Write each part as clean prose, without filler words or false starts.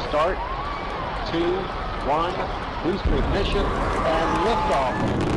Start, 2, 1, booster ignition, and liftoff.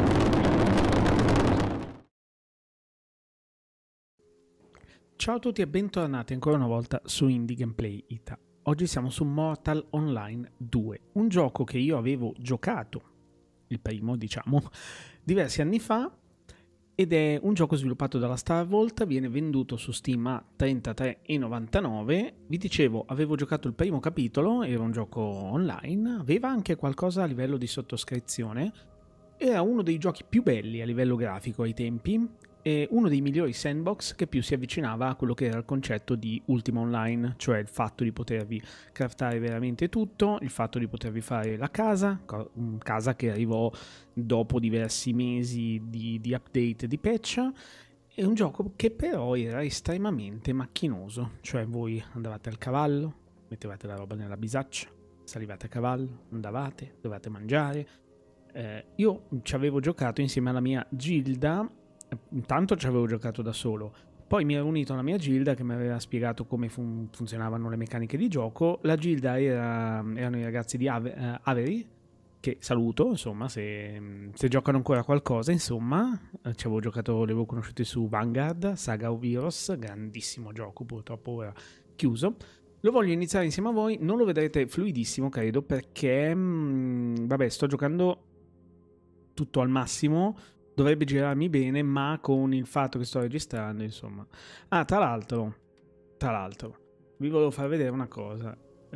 Ciao a tutti e bentornati ancora una volta su Indie Gameplay Ita. Oggi siamo su Mortal Online 2, un gioco che io avevo giocato, il primo diciamo, diversi anni fa, ed è un gioco sviluppato dalla Star Vault, viene venduto su Steam a 33,99. Vi dicevo, avevo giocato il primo capitolo, era un gioco online, aveva anche qualcosa a livello di sottoscrizione, era uno dei giochi più belli a livello grafico ai tempi, e uno dei migliori sandbox che più si avvicinava a quello che era il concetto di Ultima Online, cioè il fatto di potervi craftare veramente tutto, il fatto di potervi fare la casa che arrivò dopo diversi mesi di update di patch. È un gioco che però era estremamente macchinoso, cioè voi andavate al cavallo, mettevate la roba nella bisaccia, salivate a cavallo, andavate, dovevate mangiare. Io ci avevo giocato insieme alla mia gilda. Intanto ci avevo giocato da solo, poi mi ero unito alla mia gilda che mi aveva spiegato come funzionavano le meccaniche di gioco. La gilda erano i ragazzi di Avery, che saluto, insomma, se giocano ancora qualcosa, insomma. Ci avevo giocato, li avevo conosciuti su Vanguard, Saga of Heroes, grandissimo gioco, purtroppo ora chiuso. Lo voglio iniziare insieme a voi, non lo vedrete fluidissimo credo, perché vabbè, sto giocando tutto al massimo. Dovrebbe girarmi bene, ma con il fatto che sto registrando, insomma. Ah, tra l'altro, vi volevo far vedere una cosa.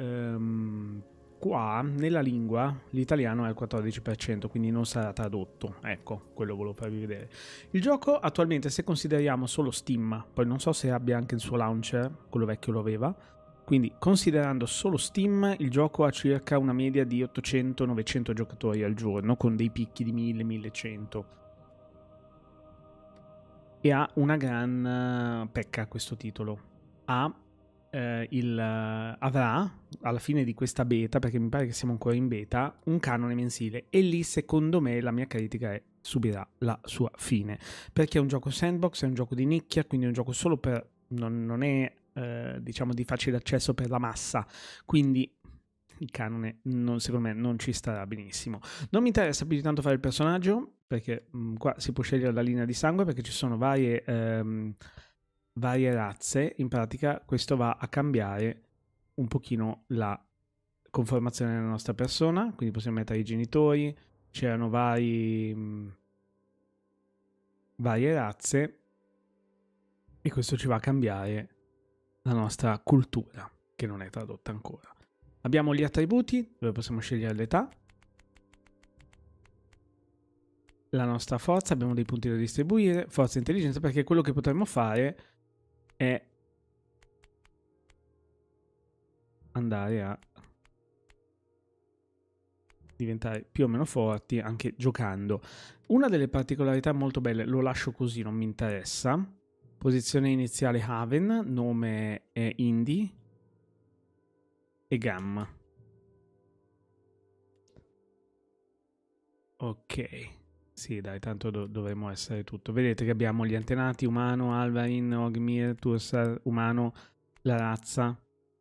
Qua, nella lingua, l'italiano è al 14%, quindi non sarà tradotto. Ecco, quello volevo farvi vedere. Il gioco, attualmente, se consideriamo solo Steam, poi non so se abbia anche il suo launcher, quello vecchio lo aveva, quindi considerando solo Steam, il gioco ha circa una media di 800-900 giocatori al giorno, con dei picchi di 1000-1100. E ha una gran pecca questo titolo. Avrà alla fine di questa beta, perché mi pare che siamo ancora in beta, un canone mensile, e lì secondo me la mia critica è subirà la sua fine, perché è un gioco sandbox, è un gioco di nicchia, quindi è un gioco solo per non è diciamo di facile accesso per la massa, quindi il canone secondo me non ci starà benissimo. Non mi interessa più di tanto fare il personaggio, perché qua si può scegliere la linea di sangue, perché ci sono varie razze. In pratica questo va a cambiare un pochino la conformazione della nostra persona, quindi possiamo mettere i genitori, c'erano varie razze, e questo ci va a cambiare la nostra cultura, che non è tradotta ancora. Abbiamo gli attributi, dove possiamo scegliere l'età, la nostra forza, abbiamo dei punti da distribuire, forza e intelligenza, perché quello che potremmo fare è andare a diventare più o meno forti anche giocando. Una delle particolarità molto belle, lo lascio così, non mi interessa. Posizione iniziale Haven, nome è Indy e Gamma. Ok, sì dai, tanto dovremmo essere tutto. Vedete che abbiamo gli antenati, umano, Alvarin, Ogmir, Tursar, umano, la razza.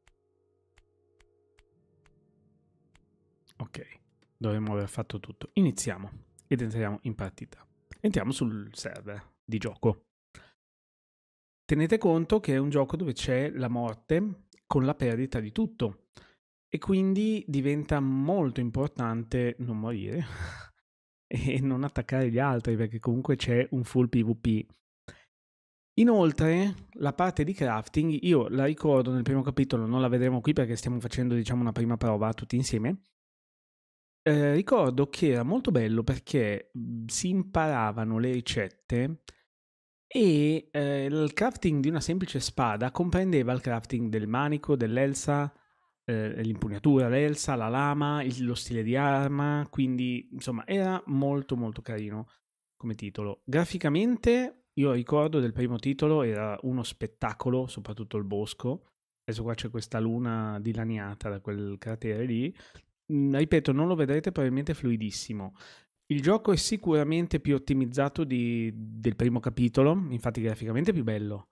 Ok, dovremmo aver fatto tutto. Iniziamo ed entriamo in partita. Entriamo sul server di gioco. Tenete conto che è un gioco dove c'è la morte con la perdita di tutto, e quindi diventa molto importante non morire e non attaccare gli altri, perché comunque c'è un full PvP. Inoltre la parte di crafting io la ricordo nel primo capitolo, non la vedremo qui perché stiamo facendo diciamo una prima prova tutti insieme. Ricordo che era molto bello perché si imparavano le ricette, e il crafting di una semplice spada comprendeva il crafting del manico, dell'elsa, l'impugnatura, l'elsa, la lama, lo stile di arma, quindi insomma era molto molto carino come titolo. Graficamente io ricordo del primo titolo era uno spettacolo, soprattutto il bosco. Adesso qua c'è questa luna dilaniata da quel cratere lì. Ripeto, non lo vedrete probabilmente fluidissimo. Il gioco è sicuramente più ottimizzato del primo capitolo, infatti graficamente è più bello.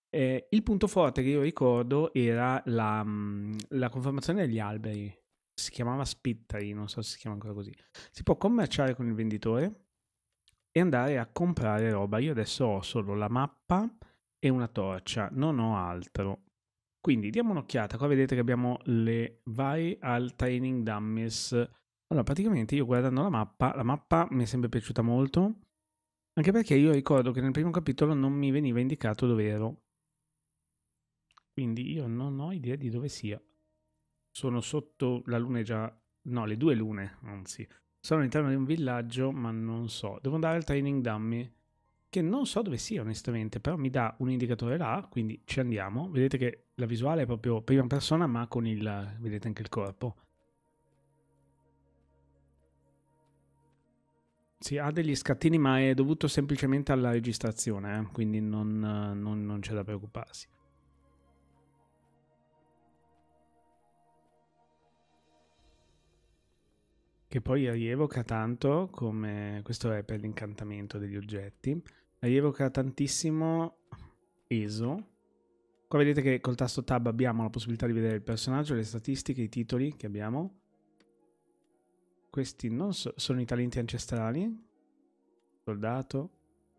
Il punto forte che io ricordo era la conformazione degli alberi. Si chiamava Spittari, non so se si chiama ancora così. Si può commerciare con il venditore e andare a comprare roba. Io adesso ho solo la mappa e una torcia, non ho altro. Quindi diamo un'occhiata. Qua vedete che abbiamo le vai al training dummies. Allora, praticamente io guardando la mappa mi è sempre piaciuta molto. Anche perché io ricordo che nel primo capitolo non mi veniva indicato dove ero. Quindi io non ho idea di dove sia. Sono sotto la luna già... No, le due lune, anzi. Sono all'interno di un villaggio, ma non so. Devo andare al training dummy, che non so dove sia onestamente, però mi dà un indicatore là, quindi ci andiamo. Vedete che la visuale è proprio prima persona, ma con il... vedete anche il corpo. Sì, ha degli scattini, ma è dovuto semplicemente alla registrazione, quindi non c'è da preoccuparsi. Che poi rievoca tanto, come questo è per l'incantamento degli oggetti, rievoca tantissimo ESO. Qua vedete che col tasto Tab abbiamo la possibilità di vedere il personaggio, le statistiche, i titoli che abbiamo. Questi non sono i talenti ancestrali. Soldato.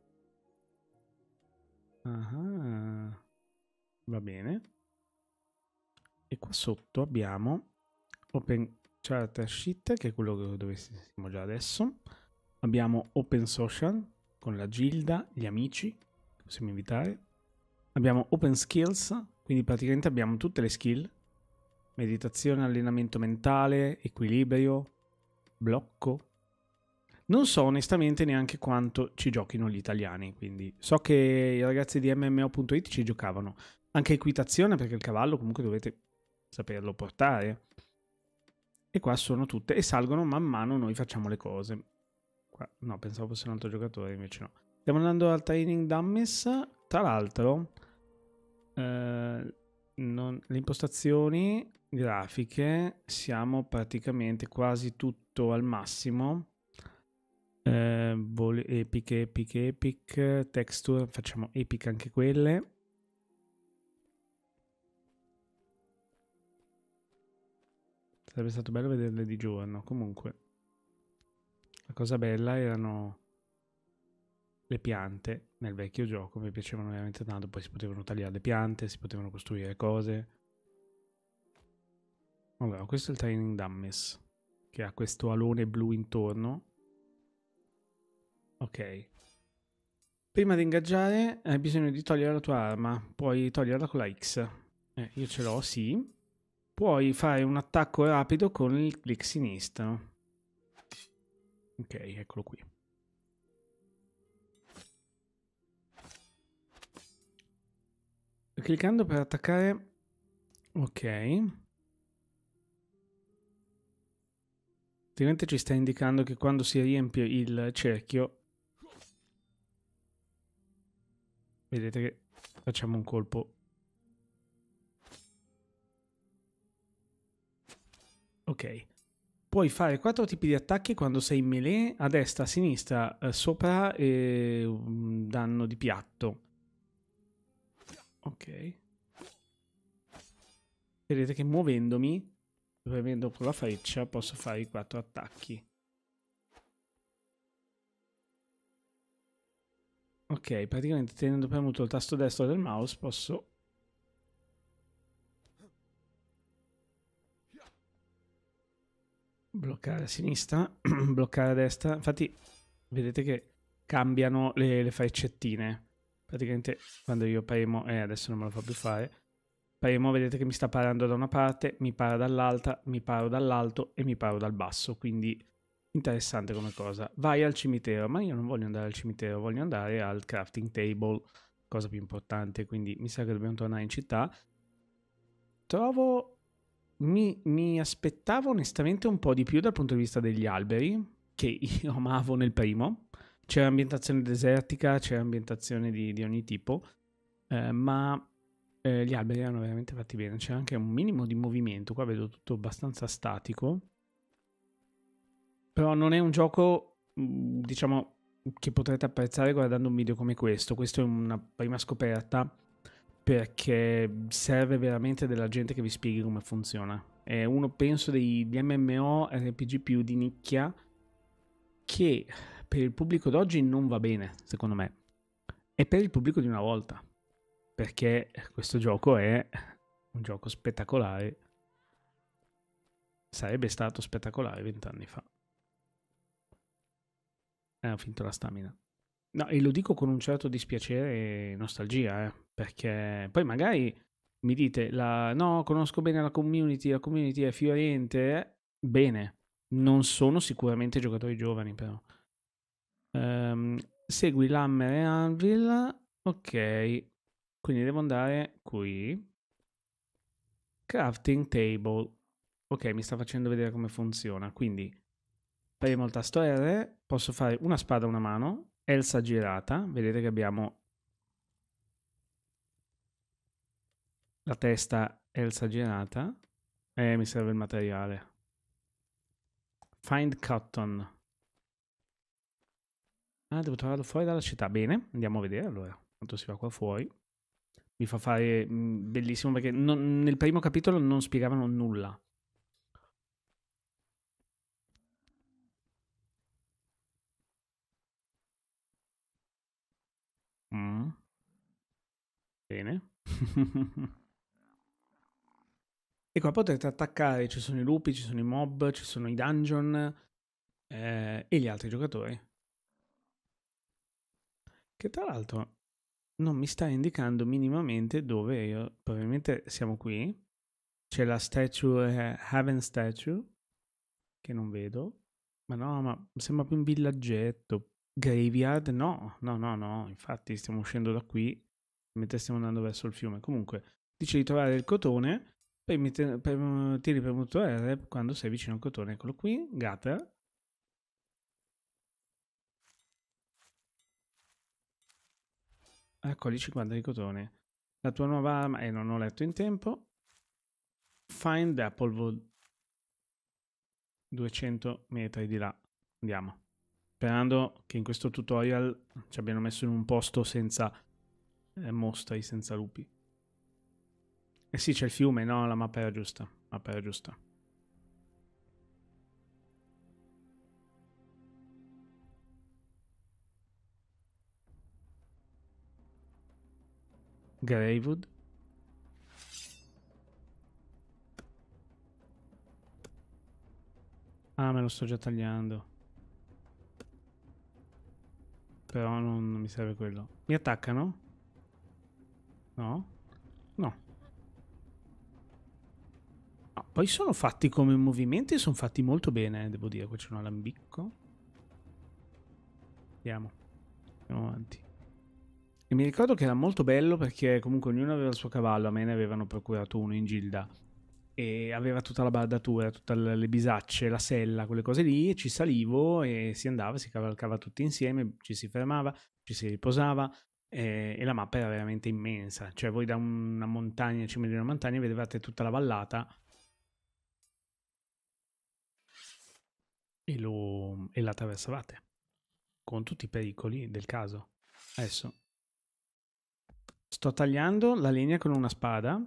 Ah, va bene. E qua sotto abbiamo Open Charter Sheet, che è quello dove siamo già adesso. Abbiamo Open Social, con la gilda, gli amici, che possiamo invitare. Abbiamo Open Skills, quindi praticamente abbiamo tutte le skill. Meditazione, allenamento mentale, equilibrio, blocco. Non so onestamente neanche quanto ci giochino gli italiani, quindi so che i ragazzi di MMO.it ci giocavano. Anche equitazione, perché il cavallo comunque dovete saperlo portare. E qua sono tutte, e salgono man mano noi facciamo le cose. Qua, no, pensavo fosse un altro giocatore, invece no. Stiamo andando al training dummies. Tra l'altro, le impostazioni grafiche siamo praticamente quasi tutto al massimo. Epic, texture, facciamo epic anche quelle. Sarebbe stato bello vederle di giorno. Comunque, la cosa bella erano le piante nel vecchio gioco, mi piacevano veramente tanto. Poi si potevano tagliare le piante, si potevano costruire cose. Allora, questo è il Training Dummies, che ha questo alone blu intorno. Ok. Prima di ingaggiare hai bisogno di togliere la tua arma. Puoi toglierla con la X. Io ce l'ho, sì. Puoi fare un attacco rapido con il clic sinistro. Ok, eccolo qui. Cliccando per attaccare. Ok. Praticamente ci sta indicando che quando si riempie il cerchio, vedete che facciamo un colpo. Ok. Puoi fare 4 tipi di attacchi quando sei in melee, a destra, a sinistra, sopra e un danno di piatto. Ok. Vedete che muovendomi, premendo con la freccia, posso fare i 4 attacchi. Ok, praticamente tenendo premuto il tasto destro del mouse posso bloccare a sinistra, bloccare a destra. Infatti vedete che cambiano le freccettine. Praticamente quando io premo, adesso non me lo fa più fare, premo, vedete che mi sta parando da una parte, mi para dall'altra, mi paro dall'alto e mi paro dal basso. Quindi interessante come cosa. Vai al cimitero, ma io non voglio andare al cimitero, voglio andare al crafting table, cosa più importante, quindi mi sa che dobbiamo tornare in città. Trovo... Mi aspettavo onestamente un po' di più dal punto di vista degli alberi, che io amavo nel primo. C'era ambientazione desertica, c'era ambientazione di ogni tipo, ma gli alberi erano veramente fatti bene. C'era anche un minimo di movimento, qua vedo tutto abbastanza statico. Però non è un gioco, diciamo, che potrete apprezzare guardando un video come questo. Questo è una prima scoperta. perché serve veramente della gente che vi spieghi come funziona. È uno, penso, degli MMO RPG più di nicchia che per il pubblico d'oggi non va bene, secondo me. E per il pubblico di una volta, perché questo gioco è un gioco spettacolare. Sarebbe stato spettacolare 20 anni fa. Ho finito la stamina. No, e lo dico con un certo dispiacere e nostalgia, perché poi magari mi dite, no, conosco bene la community è fiorente, bene, non sono sicuramente giocatori giovani però. Segui l'Hammer e Anvil, ok, quindi devo andare qui, crafting table, ok, mi sta facendo vedere come funziona, quindi premo il tasto R, posso fare una spada a una mano, Elsa girata, vedete che abbiamo la testa Elsa girata, e mi serve il materiale. Find cotton. Ah, devo trovarlo fuori dalla città. Bene, andiamo a vedere allora quanto si fa qua fuori. Mi fa fare bellissimo perché nel primo capitolo non spiegavano nulla. Bene. E qua potete attaccare, ci sono i lupi, ci sono i mob, ci sono i dungeon e gli altri giocatori. Che tra l'altro non mi sta indicando minimamente dove io, probabilmente siamo qui. C'è la statue, Heaven Statue, che non vedo. Ma no, ma sembra più un villaggetto. Graveyard? No, no, no, no. Infatti stiamo uscendo da qui mentre stiamo andando verso il fiume. Comunque, dice di trovare il cotone. Poi tiri premuto R quando sei vicino al cotone. Eccolo qui, Gather. Raccogli 50 di cotone. La tua nuova arma, non ho letto in tempo. Find Applewood. 200 metri di là. Andiamo. Sperando che in questo tutorial ci abbiano messo in un posto senza mostri, senza lupi. Eh sì, c'è il fiume, no, la mappa era giusta. Mappa era giusta. Gravewood. Ah, me lo sto già tagliando. Però non mi serve quello. Mi attaccano? No? No. Ah, poi sono fatti come movimenti, sono fatti molto bene, devo dire. Qua c'è un alambicco. Andiamo. Andiamo avanti. E mi ricordo che era molto bello perché comunque ognuno aveva il suo cavallo. A me ne avevano procurato uno in Gilda. E aveva tutta la bardatura, tutte le bisacce, la sella, quelle cose lì, e ci salivo e si andava, si cavalcava tutti insieme, ci si fermava, ci si riposava e la mappa era veramente immensa, cioè voi da una montagna, cima di una montagna, vedevate tutta la vallata e la attraversavate con tutti i pericoli del caso. Adesso sto tagliando la legna con una spada.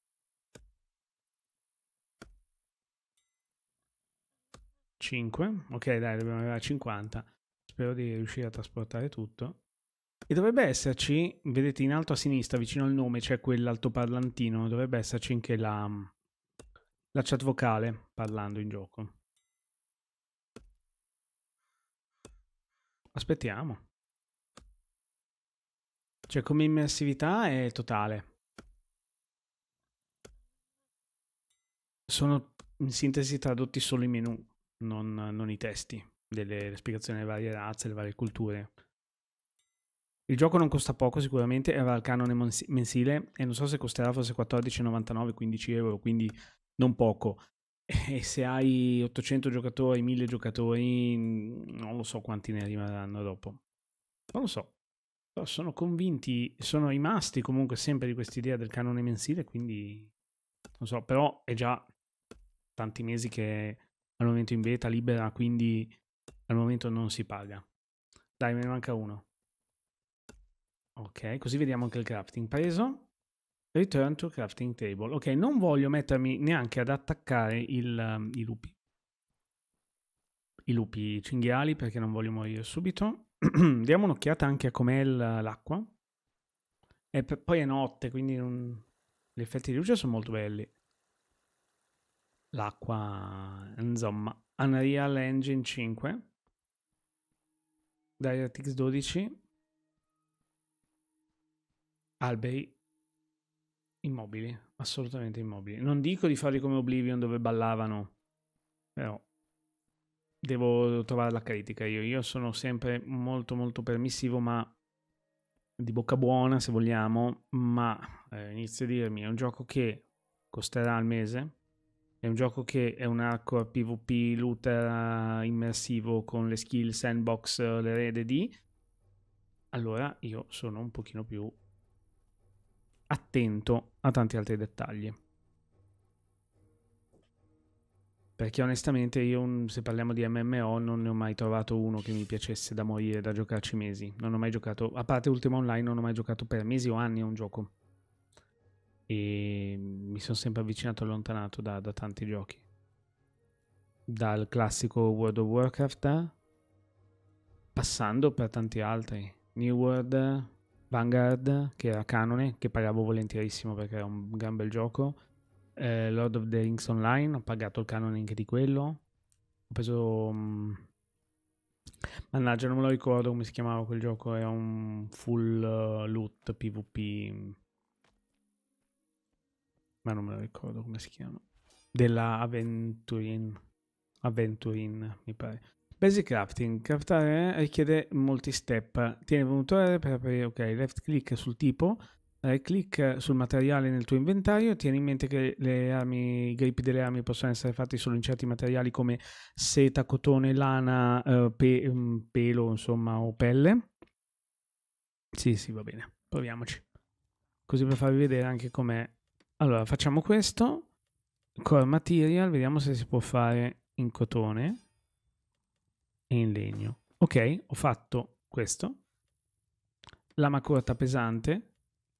Ok, dai, dobbiamo arrivare a 50. Spero di riuscire a trasportare tutto. E dovrebbe esserci, vedete in alto a sinistra, vicino al nome, c'è quell'altoparlantino. Dovrebbe esserci anche la chat vocale parlando in gioco. Aspettiamo. Cioè, come immersività è totale. Sono in sintesi tradotti solo i menu, non i testi delle spiegazioni delle varie razze, delle varie culture. Il gioco non costa poco sicuramente, era al canone mensile e non so se costerà forse 14,99, 15 euro, quindi non poco. E se hai 800 giocatori, 1000 giocatori, non lo so quanti ne arriveranno dopo. Non lo so. Però sono convinti, sono rimasti comunque sempre di quest'idea del canone mensile, quindi non so, però è già tanti mesi che è al momento in beta libera, quindi al momento non si paga. Dai, me ne manca uno. Ok, così vediamo anche il crafting preso. Return to crafting table. Ok, non voglio mettermi neanche ad attaccare i lupi. I lupi cinghiali perché non voglio morire subito. Diamo un'occhiata anche a com'è l'acqua. E poi è notte, quindi gli effetti di luce sono molto belli. L'acqua, insomma, Unreal Engine 5. DirectX 12. Alberi immobili, assolutamente immobili. Non dico di farli come Oblivion dove ballavano, però devo trovare la critica io sono sempre molto molto permissivo, ma di bocca buona se vogliamo, ma inizio a dirmi, è un gioco che costerà al mese, è un gioco che è un hardcore PvP looter immersivo con le skill sandbox, le rede di, allora io sono un pochino più attento a tanti altri dettagli. Perché onestamente io, se parliamo di MMO, non ne ho mai trovato uno che mi piacesse da morire, da giocarci mesi. Non ho mai giocato, a parte Ultima Online, non ho mai giocato per mesi o anni a un gioco. E mi sono sempre avvicinato e allontanato da tanti giochi. Dal classico World of Warcraft, passando per tanti altri. New World, Vanguard, che era canone, che pagavo volentierissimo perché era un gran bel gioco. Lord of the Rings Online, ho pagato il canone anche di quello. Ho preso mannaggia, non me lo ricordo come si chiamava quel gioco, era un full loot PvP, ma non me lo ricordo come si chiama, della Aventurin mi pare. Basic crafting, craftare richiede molti step, tieni il motore per aprire, ok, left click sul tipo, right click sul materiale nel tuo inventario, tieni in mente che le armi, i grippi delle armi possono essere fatti solo in certi materiali come seta, cotone, lana, pelo, insomma, o pelle. Sì, va bene, proviamoci. Così per farvi vedere anche com'è. Allora, facciamo questo. Core material, vediamo se si può fare in cotone e in legno. Ok, ho fatto questo. Lama corta pesante.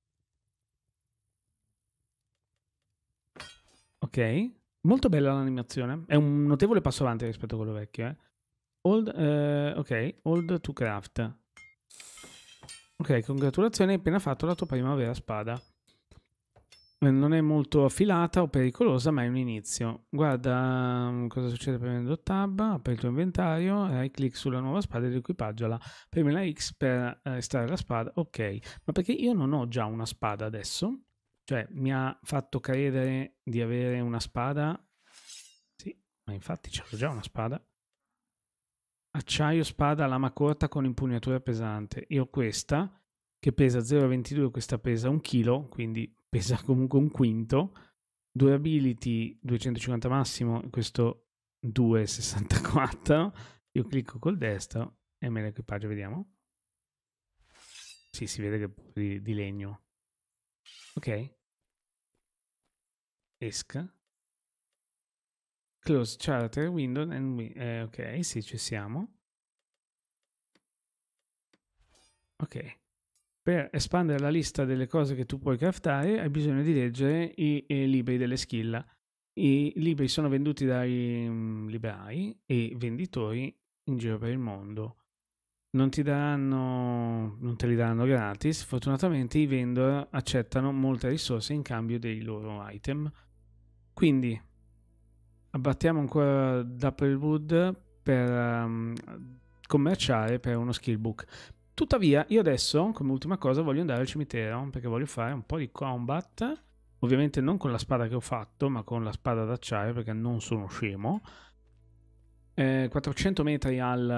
Ok, molto bella l'animazione. È un notevole passo avanti rispetto a quello vecchio. Ok, hold to craft. Ok, congratulazioni, hai appena fatto la tua prima vera spada. Non è molto affilata o pericolosa, ma è un inizio. Guarda cosa succede premendo tab, apri il tuo inventario, right click sulla nuova spada ed equipaggiala. Premi la X per estrarre la spada. Ok, ma perché io non ho già una spada adesso? Cioè, mi ha fatto credere di avere una spada? Sì, ma infatti c'ho già una spada. Acciaio, spada, lama corta con impugnatura pesante. Io ho questa, che pesa 0,22, questa pesa 1 kg, quindi pesa comunque un quinto. Durability 250 massimo, questo 2,64. Io clicco col destro e me l'equipaggio, vediamo. Sì, si vede che è di legno. Ok. Esca. Close charter window and ok, sì, ci siamo. Ok. Per espandere la lista delle cose che tu puoi craftare hai bisogno di leggere i libri delle skill. I libri sono venduti dai librai e venditori in giro per il mondo. Non te li daranno gratis. Fortunatamente i vendor accettano molte risorse in cambio dei loro item. Quindi abbattiamo ancora Dapplewood per commerciare per uno skill book. Tuttavia, io adesso, come ultima cosa, voglio andare al cimitero perché voglio fare un po' di combat. Ovviamente non con la spada che ho fatto, ma con la spada d'acciaio perché non sono scemo. 400 metri al...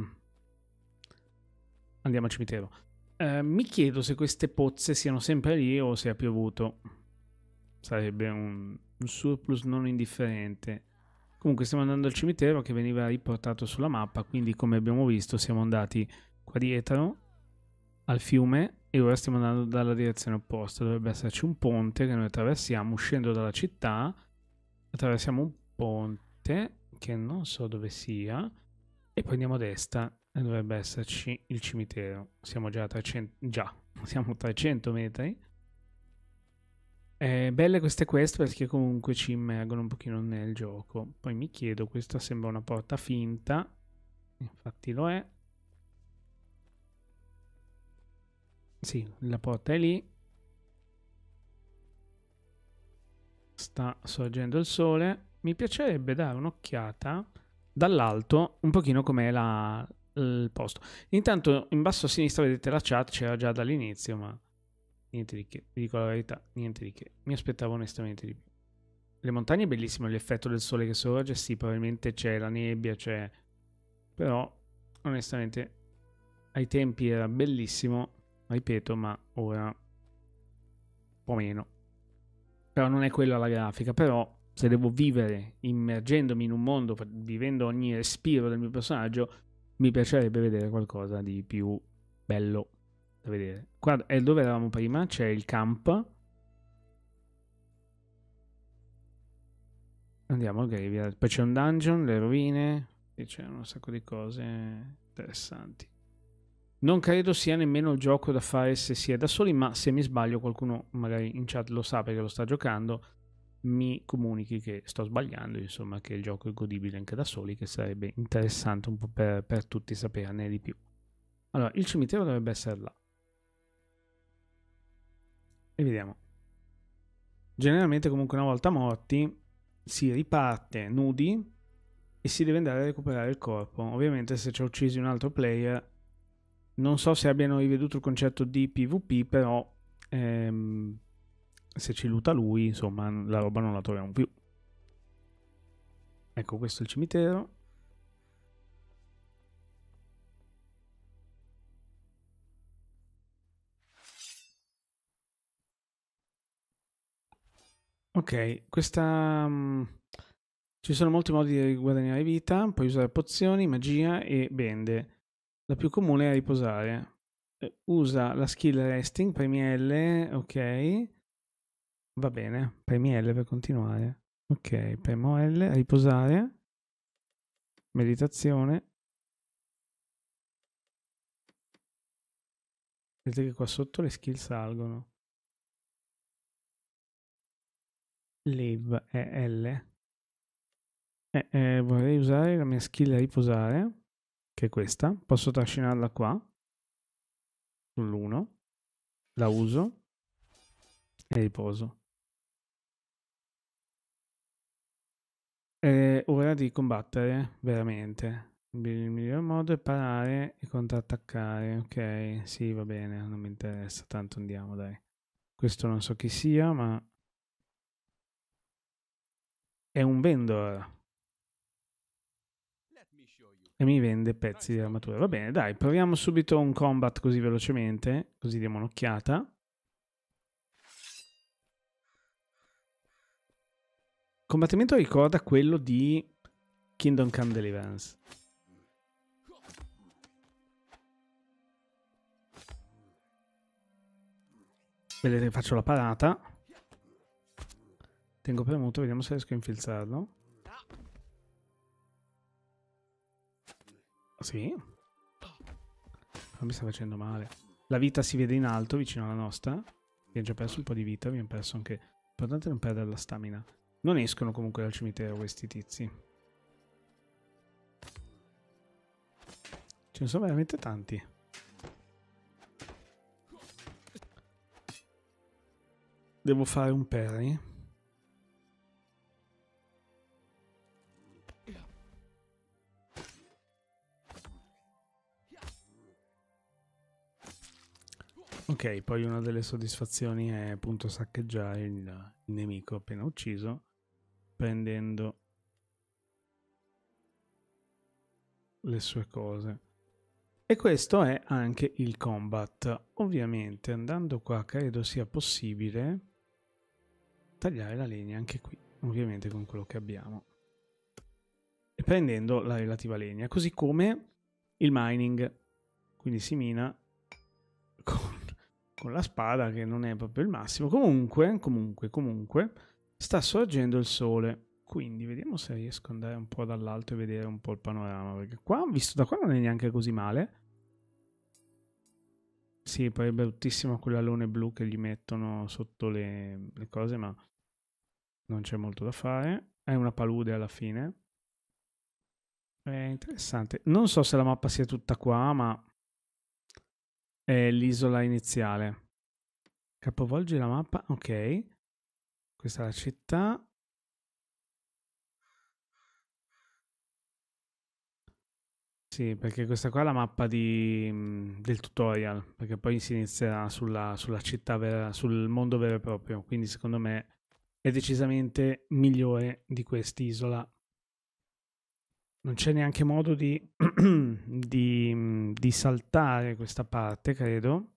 andiamo al cimitero. Mi chiedo se queste pozze siano sempre lì o se ha piovuto. Sarebbe un surplus non indifferente. Comunque stiamo andando al cimitero che veniva riportato sulla mappa, quindi come abbiamo visto siamo andati qua dietro al fiume e ora stiamo andando dalla direzione opposta. Dovrebbe esserci un ponte che noi attraversiamo uscendo dalla città. Attraversiamo un ponte che non so dove sia e poi andiamo a destra e dovrebbe esserci il cimitero. Siamo già a 300, siamo a 300 metri. Belle queste quest perché comunque ci immergono un pochino nel gioco. Poi mi chiedo, questa sembra una porta finta, infatti lo è. Sì, la porta è lì. Sta sorgendo il sole. Mi piacerebbe dare un'occhiata dall'alto, un pochino com'è il posto. Intanto in basso a sinistra vedete la chat, c'era già dall'inizio, ma niente di che, vi dico la verità, niente di che. Mi aspettavo onestamente di più. Le montagne è bellissimo, l'effetto del sole che sorge, sì, probabilmente c'è la nebbia, c'è... Però, onestamente, ai tempi era bellissimo, ripeto, ma ora un po' meno. Però non è quella la grafica, però se devo vivere immergendomi in un mondo, vivendo ogni respiro del mio personaggio, mi piacerebbe vedere qualcosa di più bello da vedere. Qua è dove eravamo prima, c'è il camp. Andiamo al graveyard. Poi c'è un dungeon, le rovine, e c'è un sacco di cose interessanti. Non credo sia nemmeno il gioco da fare se si è da soli, ma se mi sbaglio qualcuno magari in chat lo sa perché lo sta giocando, mi comunichi che sto sbagliando, insomma, che il gioco è godibile anche da soli, che sarebbe interessante un po' per tutti saperne di più. Allora, il cimitero dovrebbe essere là. E vediamo. Generalmente comunque una volta morti si riparte nudi e si deve andare a recuperare il corpo. Ovviamente se ci ha uccisi un altro player, non so se abbiano riveduto il concetto di PvP, però se ci luta lui, insomma, la roba non la troviamo più. Ecco, questo è il cimitero. Ok, questa... ci sono molti modi di guadagnare vita, puoi usare pozioni, magia e bende. La più comune è riposare. Usa la skill resting, premi L, ok. Va bene, premi L per continuare. Ok, premo L, riposare. Meditazione. Vedete che qua sotto le skill salgono. Live è L. Vorrei usare la mia skill riposare, che è questa. Posso trascinarla qua, sull'1. La uso e riposo. È ora di combattere, veramente. Il miglior modo è parare e contrattaccare. Ok, sì, va bene, non mi interessa, tanto andiamo, dai. Questo non so chi sia, ma... è un vendor. E mi vende pezzi di armatura. Va bene, dai, proviamo subito un combat così velocemente, così diamo un'occhiata. Combattimento ricorda quello di Kingdom Come Deliverance. Vedete che faccio la parata. Tengo premuto, vediamo se riesco a infilzarlo. Sì. Però mi sta facendo male. La vita si vede in alto, vicino alla nostra. Abbiamo già perso un po' di vita, abbiamo perso anche... L'importante è non perdere la stamina. Non escono comunque dal cimitero questi tizi. Ce ne sono veramente tanti. Devo fare un parry. Ok, poi una delle soddisfazioni è appunto saccheggiare il nemico appena ucciso, prendendo le sue cose. E questo è anche il combat. Ovviamente andando qua credo sia possibile tagliare la legna anche qui, ovviamente con quello che abbiamo. E prendendo la relativa legna, così come il mining. Quindi si mina con la spada che non è proprio il massimo. Comunque, sta sorgendo il sole. Quindi vediamo se riesco ad andare un po' dall'alto e vedere un po' il panorama. Perché qua, visto da qua, non è neanche così male. Sì, poi è bruttissimo quell'alone blu che gli mettono sotto le cose, ma non c'è molto da fare. È una palude alla fine. È interessante. Non so se la mappa sia tutta qua, ma è l'isola iniziale. Capovolgi la mappa, ok. Questa è la città. Sì, perché questa qua è la mappa del tutorial, perché poi si inizierà sulla città vera, sul mondo vero e proprio, quindi secondo me è decisamente migliore di quest'isola. Non c'è neanche modo di saltare questa parte, credo.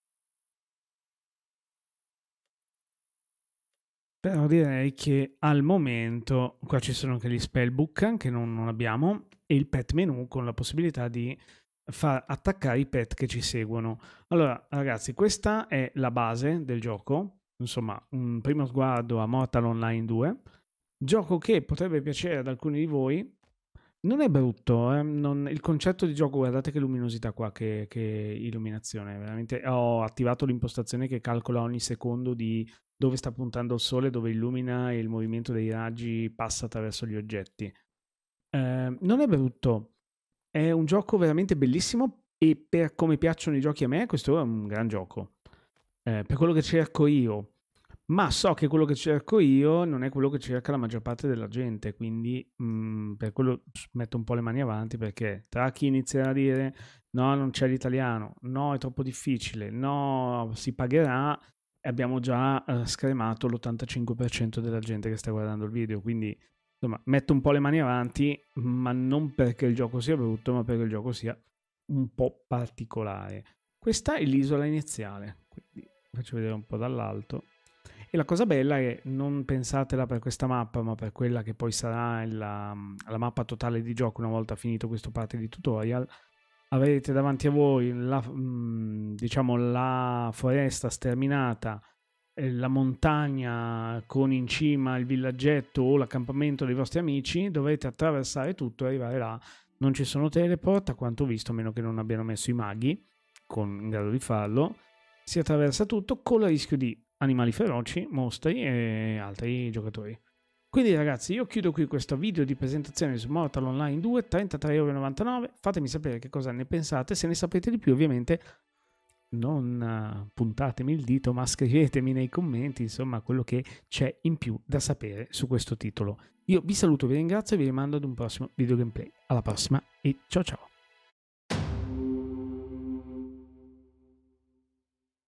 Però direi che al momento qua ci sono anche gli spellbook che non abbiamo e il pet menu con la possibilità di far attaccare i pet che ci seguono. Allora ragazzi, questa è la base del gioco, insomma un primo sguardo a Mortal Online 2, gioco che potrebbe piacere ad alcuni di voi. Non è brutto, il concetto di gioco, guardate che luminosità qua, che illuminazione, veramente ho attivato l'impostazione che calcola ogni secondo di dove sta puntando il sole, dove illumina e il movimento dei raggi passa attraverso gli oggetti. Non è brutto, è un gioco veramente bellissimo e per come piacciono i giochi a me, questo è un gran gioco. Per quello che cerco io, ma so che quello che cerco io non è quello che cerca la maggior parte della gente, quindi per quello metto un po' le mani avanti, perché tra chi inizierà a dire no, non c'è l'italiano, no, è troppo difficile, no, si pagherà, e abbiamo già scremato l'85% della gente che sta guardando il video, quindi insomma metto un po' le mani avanti, ma non perché il gioco sia brutto, ma perché il gioco sia un po' particolare. Questa è l'isola iniziale, quindi faccio vedere un po' dall'alto. E la cosa bella è, non pensatela per questa mappa, ma per quella che poi sarà la mappa totale di gioco una volta finito questo parte di tutorial, avrete davanti a voi diciamo, la foresta sterminata, la montagna con in cima il villaggetto o l'accampamento dei vostri amici, dovrete attraversare tutto e arrivare là. Non ci sono teleport, a quanto ho visto, a meno che non abbiano messo i maghi in grado di farlo. Si attraversa tutto con il rischio di animali feroci, mostri e altri giocatori. Quindi ragazzi, io chiudo qui questo video di presentazione su Mortal Online 2, 33,99 €. Fatemi sapere che cosa ne pensate, se ne sapete di più ovviamente non puntatemi il dito, ma scrivetemi nei commenti, insomma, quello che c'è in più da sapere su questo titolo. Io vi saluto, vi ringrazio e vi rimando ad un prossimo video gameplay. Alla prossima e ciao ciao!